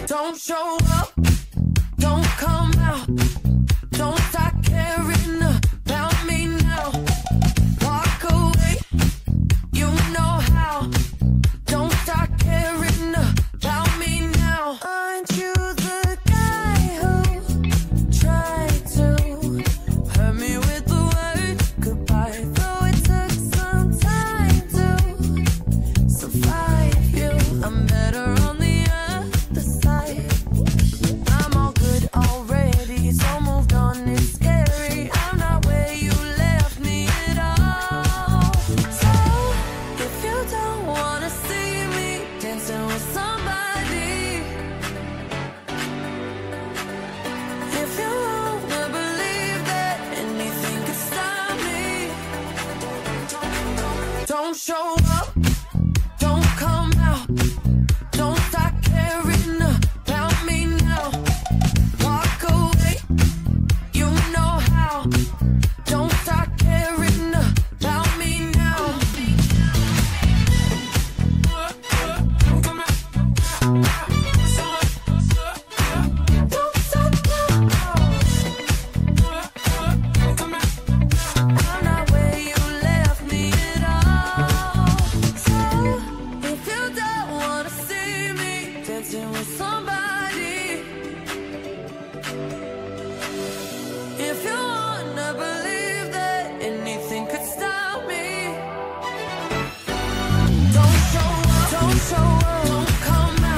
Don't show up, don't come out, don't start caring about me now. Walk away, you know how. Don't start caring about me now. Aren't you the guy who tried to hurt me with the word goodbye? Though it took some time to survive you, I'm better on the other side. I'm all good already, so moved on, it's scary. I'm not where you left me at all. So, if you don't wanna see me dancing with somebody, if you wanna believe that anything could stop me, don't show up, don't come out, don't start caring about me now. Walk away, you know how. Don't start caring about me now. Don't stop now. I'm not where you left me at all. So, if you don't wanna see me dancing with somebody, if you wanna believe that anything could stop me, don't show up, don't come